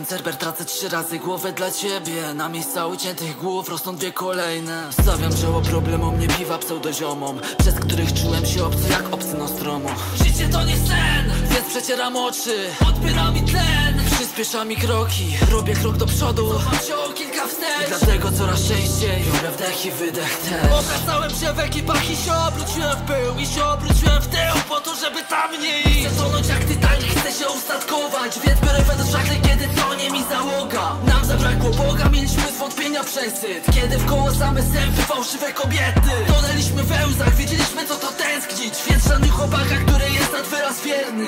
Cerber, tracę 3 razy głowę dla ciebie. Na miejsca uciętych głów rosną 2 kolejne. Stawiam czoło problemom, nie piwa pseudoziomom, przez których czułem się obcy jak obcy Nostromo. Życie to nie sen, więc przecieram oczy, odbiera mi tlen, przyspiesza mi kroki, robię krok do przodu, cofam się o kilka wstecz. I dlatego coraz częściej biorę wdech i wydech też. Obracałem się w ekipach i się obróciłem w pył, i się obróciłem w tył, po to żeby tam nie iść. Chcę tonąć jak Titanic, chcę się ustatkować, więc biorę do szachty, kiedy tonie mi załoga. Nam zabrakło Boga, mieliśmy zwątpienia przesyt, kiedy wkoło same sępy, fałszywe kobiety. Tonęliśmy we łzach, wiedzieliśmy co to tęsknić, więc żadnych chłopaka, który jest nad wyraz wierny.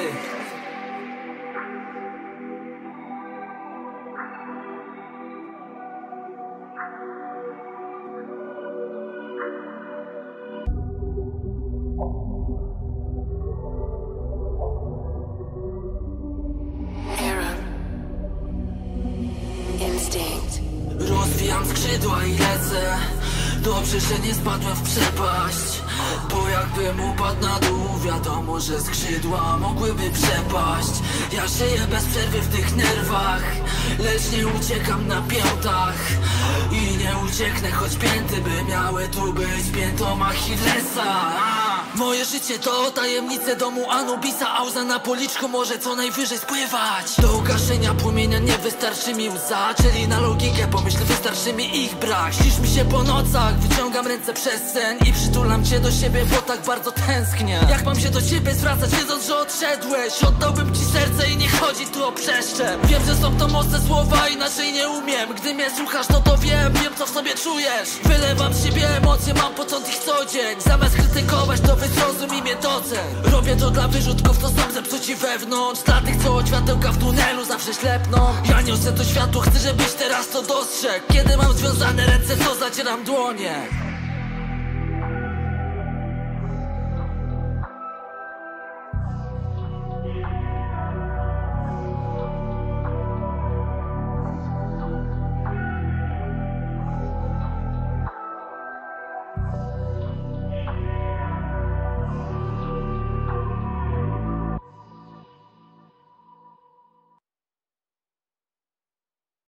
Rozwijam skrzydła i lecę. Dobrze, że nie spadłem w przepaść, bo jakbym upadł na dół, wiadomo, że skrzydła mogłyby przepaść. Ja żyję bez przerwy w tych nerwach, lecz nie uciekam na piętach. I nie ucieknę, choć pięty by miały tu być piętą Achillesa. Moje życie to tajemnice domu Anubisa, a łza na policzku może co najwyżej spływać. Do ugaszenia płomienia nie wystarczy mi łza, czyli na logikę pomyśl, wystarczy mi ich brak. Śnisz mi się po nocach, wyciągam ręce przez sen i przytulam cię do siebie, bo tak bardzo tęsknię. Jak mam się do ciebie zwracać, wiedząc, że odszedłeś? Oddałbym ci serce i nie chodzi tu o przeszczep. Wiem, że są to mocne słowa, inaczej nie umiem. Gdy mnie słuchasz, no to wiem co w sobie czujesz. Wylewam z siebie emocje, mam pocąc ich co dzień. Zamiast krytykować, to zrozum i mnie docen. Robię to dla wyrzutków, to są zepsuci wewnątrz, dla tych, co od światełka w tunelu zawsze ślepną. Ja niosę to światło, chcę, żebyś teraz to dostrzegł. Kiedy mam związane ręce, to zacieram dłonie.